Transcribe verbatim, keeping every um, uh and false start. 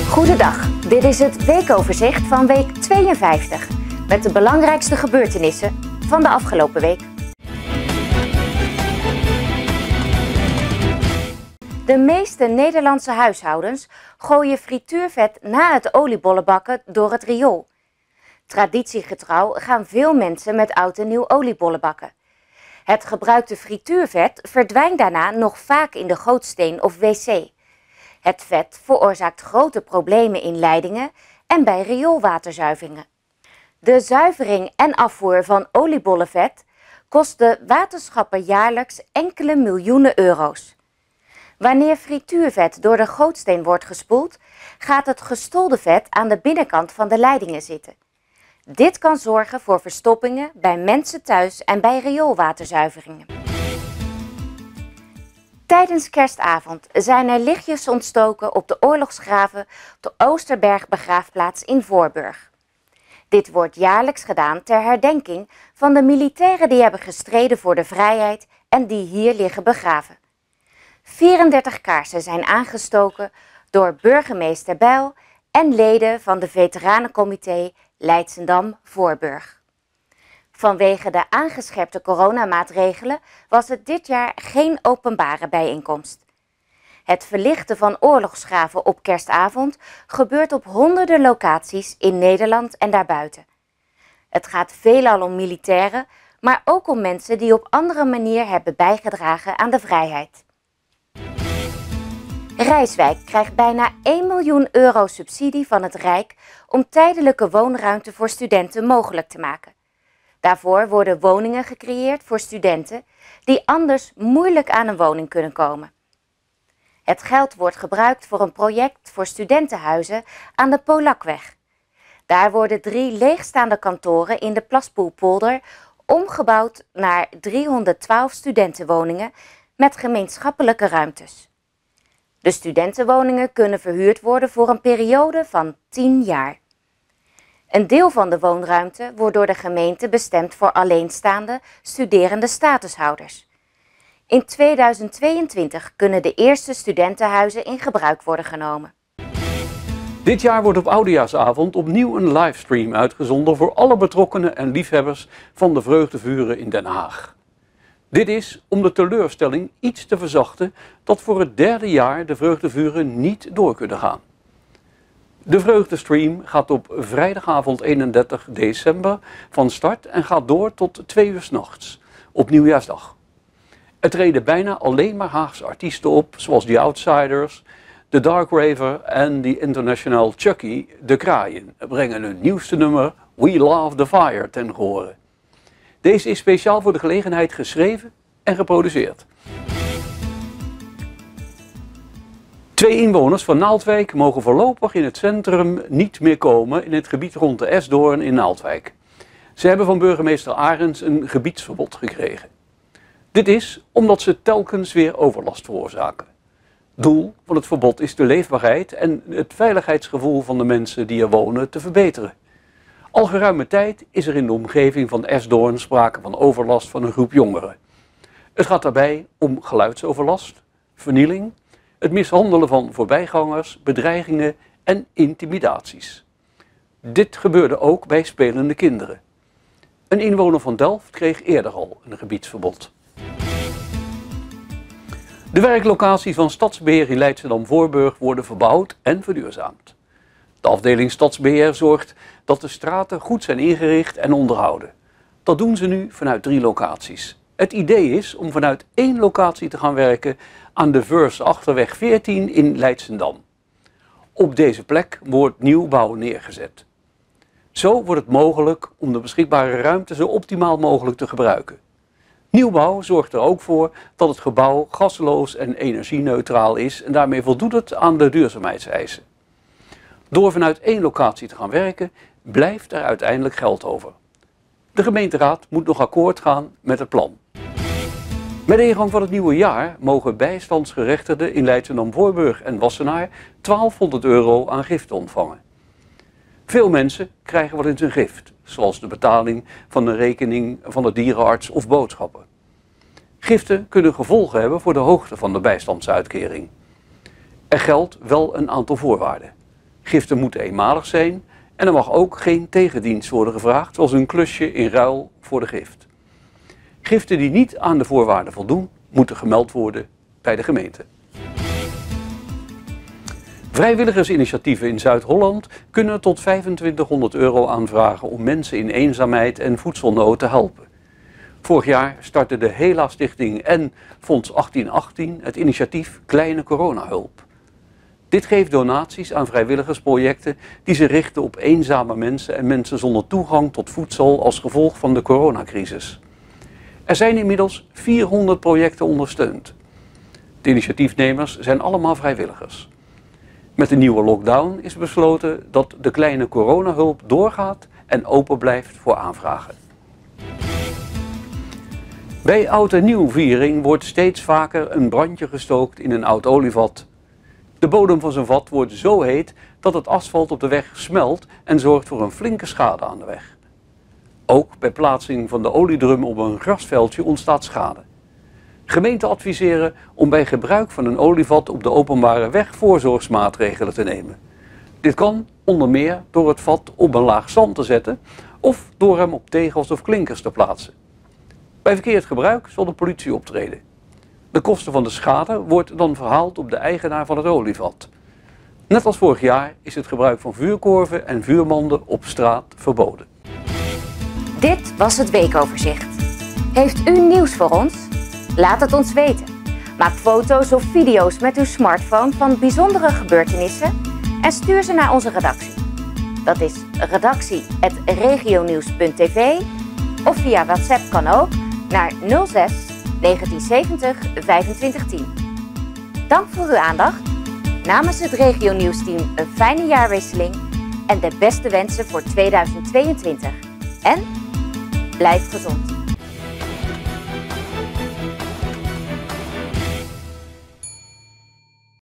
Goedendag, dit is het weekoverzicht van week tweeënvijftig met de belangrijkste gebeurtenissen van de afgelopen week. De meeste Nederlandse huishoudens gooien frituurvet na het oliebollenbakken door het riool. Traditiegetrouw gaan veel mensen met oud en nieuw oliebollen bakken. Het gebruikte frituurvet verdwijnt daarna nog vaak in de gootsteen of wc. Het vet veroorzaakt grote problemen in leidingen en bij rioolwaterzuiveringen. De zuivering en afvoer van oliebollenvet kost de waterschappen jaarlijks enkele miljoenen euro's. Wanneer frituurvet door de gootsteen wordt gespoeld, gaat het gestolde vet aan de binnenkant van de leidingen zitten. Dit kan zorgen voor verstoppingen bij mensen thuis en bij rioolwaterzuiveringen. Tijdens kerstavond zijn er lichtjes ontstoken op de oorlogsgraven op de Oosterberg-begraafplaats in Voorburg. Dit wordt jaarlijks gedaan ter herdenking van de militairen die hebben gestreden voor de vrijheid en die hier liggen begraven. vierendertig kaarsen zijn aangestoken door burgemeester Bijl en leden van de veteranencomité Leidschendam-Voorburg. Vanwege de aangescherpte coronamaatregelen was het dit jaar geen openbare bijeenkomst. Het verlichten van oorlogsgraven op kerstavond gebeurt op honderden locaties in Nederland en daarbuiten. Het gaat veelal om militairen, maar ook om mensen die op andere manier hebben bijgedragen aan de vrijheid. Rijswijk krijgt bijna één miljoen euro subsidie van het Rijk om tijdelijke woonruimte voor studenten mogelijk te maken. Daarvoor worden woningen gecreëerd voor studenten die anders moeilijk aan een woning kunnen komen. Het geld wordt gebruikt voor een project voor studentenhuizen aan de Polakweg. Daar worden drie leegstaande kantoren in de Plaspoelpolder omgebouwd naar driehonderdtwaalf studentenwoningen met gemeenschappelijke ruimtes. De studentenwoningen kunnen verhuurd worden voor een periode van tien jaar. Een deel van de woonruimte wordt door de gemeente bestemd voor alleenstaande, studerende statushouders. In tweeduizend tweeëntwintig kunnen de eerste studentenhuizen in gebruik worden genomen. Dit jaar wordt op Oudejaarsavond opnieuw een livestream uitgezonden voor alle betrokkenen en liefhebbers van de vreugdevuren in Den Haag. Dit is om de teleurstelling iets te verzachten dat voor het derde jaar de vreugdevuren niet door kunnen gaan. De vreugdestream gaat op vrijdagavond eenendertig december van start en gaat door tot twee uur 's nachts, op Nieuwjaarsdag. Er treden bijna alleen maar Haagse artiesten op, zoals The Outsiders, The Dark Raver en The International Chucky, De Kraaien, brengen hun nieuwste nummer We Love the Fire ten gehore. Deze is speciaal voor de gelegenheid geschreven en geproduceerd. Twee inwoners van Naaldwijk mogen voorlopig in het centrum niet meer komen in het gebied rond de Esdoorn in Naaldwijk. Ze hebben van burgemeester Arends een gebiedsverbod gekregen. Dit is omdat ze telkens weer overlast veroorzaken. Doel van het verbod is de leefbaarheid en het veiligheidsgevoel van de mensen die er wonen te verbeteren. Al geruime tijd is er in de omgeving van Esdoorn sprake van overlast van een groep jongeren. Het gaat daarbij om geluidsoverlast, vernieling, het mishandelen van voorbijgangers, bedreigingen en intimidaties. Dit gebeurde ook bij spelende kinderen. Een inwoner van Delft kreeg eerder al een gebiedsverbod. De werklocaties van Stadsbeheer in Leidschendam-Voorburg worden verbouwd en verduurzaamd. De afdeling Stadsbeheer zorgt dat de straten goed zijn ingericht en onderhouden. Dat doen ze nu vanuit drie locaties. Het idee is om vanuit één locatie te gaan werken aan de Verse Achterweg veertien in Leidschendam. Op deze plek wordt nieuwbouw neergezet. Zo wordt het mogelijk om de beschikbare ruimte zo optimaal mogelijk te gebruiken. Nieuwbouw zorgt er ook voor dat het gebouw gasloos en energieneutraal is en daarmee voldoet het aan de duurzaamheidseisen. Door vanuit één locatie te gaan werken, blijft er uiteindelijk geld over. De gemeenteraad moet nog akkoord gaan met het plan. Met de ingang van het nieuwe jaar mogen bijstandsgerechtigden in Leidschendam-Voorburg en Wassenaar twaalfhonderd euro aan giften ontvangen. Veel mensen krijgen wat in zijn gift, zoals de betaling van een rekening van de dierenarts of boodschappen. Giften kunnen gevolgen hebben voor de hoogte van de bijstandsuitkering. Er geldt wel een aantal voorwaarden. Giften moeten eenmalig zijn en er mag ook geen tegendienst worden gevraagd, zoals een klusje in ruil voor de gift. Giften die niet aan de voorwaarden voldoen, moeten gemeld worden bij de gemeente. Vrijwilligersinitiatieven in Zuid-Holland kunnen tot vijfentwintighonderd euro aanvragen om mensen in eenzaamheid en voedselnood te helpen. Vorig jaar startte de Hela Stichting en Fonds achttien achttien het initiatief Kleine Coronahulp. Dit geeft donaties aan vrijwilligersprojecten die zich richten op eenzame mensen en mensen zonder toegang tot voedsel als gevolg van de coronacrisis. Er zijn inmiddels vierhonderd projecten ondersteund. De initiatiefnemers zijn allemaal vrijwilligers. Met de nieuwe lockdown is besloten dat de Kleine Coronahulp doorgaat en open blijft voor aanvragen. Bij oud en nieuwviering wordt steeds vaker een brandje gestookt in een oud olievat. De bodem van zo'n vat wordt zo heet dat het asfalt op de weg smelt en zorgt voor een flinke schade aan de weg. Ook bij plaatsing van de oliedrum op een grasveldje ontstaat schade. Gemeenten adviseren om bij gebruik van een olievat op de openbare weg voorzorgsmaatregelen te nemen. Dit kan onder meer door het vat op een laag zand te zetten of door hem op tegels of klinkers te plaatsen. Bij verkeerd gebruik zal de politie optreden. De kosten van de schade wordt dan verhaald op de eigenaar van het olievat. Net als vorig jaar is het gebruik van vuurkorven en vuurmanden op straat verboden. Dit was het weekoverzicht. Heeft u nieuws voor ons? Laat het ons weten. Maak foto's of video's met uw smartphone van bijzondere gebeurtenissen en stuur ze naar onze redactie. Dat is redactie apenstaartje regionieuws punt tv of via WhatsApp kan ook naar nul zes negentien zeventig vijfentwintig tien. Dank voor uw aandacht. Namens het RegioNieuws-team een fijne jaarwisseling en de beste wensen voor tweeduizend tweeëntwintig. En blijf gezond.